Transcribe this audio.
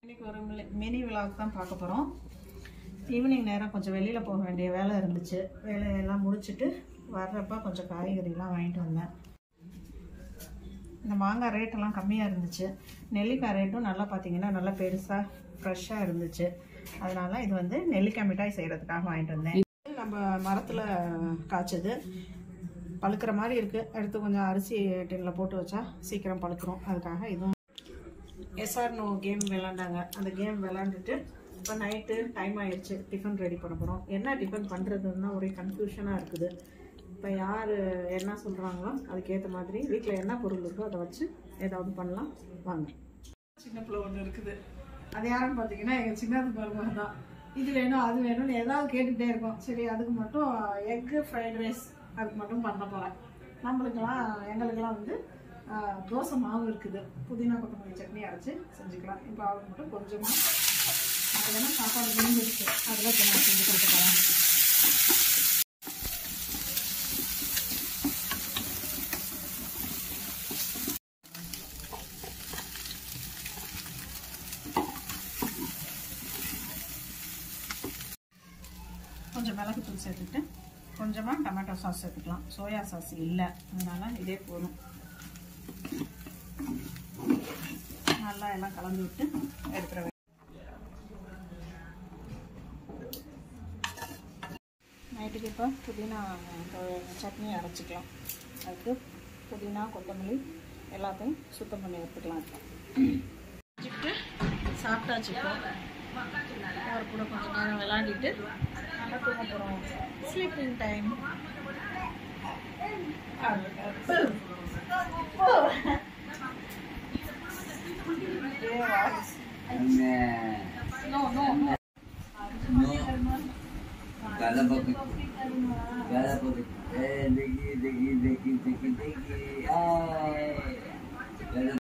இன்னைக்கு ஒரு mini vlog தான் பார்க்க போகிறோம். ஈவினிங் நேரம் கொஞ்சம் வெளியில் போக வேண்டிய வேலை இருந்துச்சு. வேலையெல்லாம் முடிச்சுட்டு வர்றப்ப கொஞ்சம் காய்கறிலாம் வாங்கிட்டு வந்தேன். இந்த மாங்காய் ரேட்டெல்லாம் கம்மியாக இருந்துச்சு. நெல்லிக்காய் ரேட்டும் நல்லா பார்த்தீங்கன்னா நல்லா பெருசாக ஃப்ரெஷ்ஷாக இருந்துச்சு. அதனால் இது வந்து நெல்லிக்காய் மிட்டாய் செய்கிறதுக்காக வாங்கிட்டு வந்தேன். நம்ம மரத்தில் காய்ச்சது பழுக்கிற மாதிரி இருக்குது. எடுத்து கொஞ்சம் அரிசி டின்னில் போட்டு வச்சா சீக்கிரம் பழுக்கிறோம். அதுக்காக இதுவும் எஸ்ஆர்னோ கேம் விளாண்டாங்க. அந்த கேம் விளாண்டுட்டு இப்போ நைட்டு டைம் ஆயிடுச்சு. டிஃபன் ரெடி பண்ண போகிறோம். என்ன டிஃபன் பண்ணுறதுன்னா ஒரே கன்ஃபியூஷனாக இருக்குது. இப்போ யார் என்ன சொல்கிறாங்களோ அதுக்கேற்ற மாதிரி வீட்டில் என்ன பொருள் இருக்கோ அதை வச்சு ஏதாவது பண்ணலாம். வாங்க. சின்ன பிள்ளை ஒன்று இருக்குது. அது யாருன்னு பார்த்தீங்கன்னா எங்கள் சின்னது பருவம் தான். இது வேணும் அது வேணும்னு ஏதாவது கேட்டுகிட்டே இருக்கோம். சரி, அதுக்கு மட்டும் எக்கு ஃப்ரைட் ரைஸ் அதுக்கு மட்டும் பண்ண போகிறேன். எங்களுக்கெல்லாம் வந்து தோசை மாவு இருக்குது. புதினா கொத்தமல்லி சட்னி அரைச்சி செஞ்சுக்கலாம். இப்போ அவருக்கு மட்டும் கொஞ்சமாக அதெல்லாம் சாப்பாடு விழுந்துருக்கு. அதெல்லாம் இப்போ நான் செஞ்சு கொடுக்க போகிறேன். கொஞ்சம் மிளகுத்தூள் சேர்த்துட்டு கொஞ்சமாக டொமேட்டோ சாஸ் சேர்த்துக்கலாம். சோயா சாஸ் இல்லை, அதனால் இதே போதும். நல்லா எல்லாம் கலந்து விட்டு எடுத்துட வேண்டும். நைட்டுக்கு இப்போ புதினா சட்னி அரைச்சிக்கலாம். அதுக்கு புதினா கொத்தமல்லி எல்லாத்தையும் சுத்தம் பண்ணி எடுத்துக்கலாம். வச்சுக்கிட்டு சாப்பிட்டாச்சு. அவர் கூட கொஞ்சம் நேரம் விளாண்டிட்டு நல்லா தூங்க போகிறோம். Sleeping time. देखिए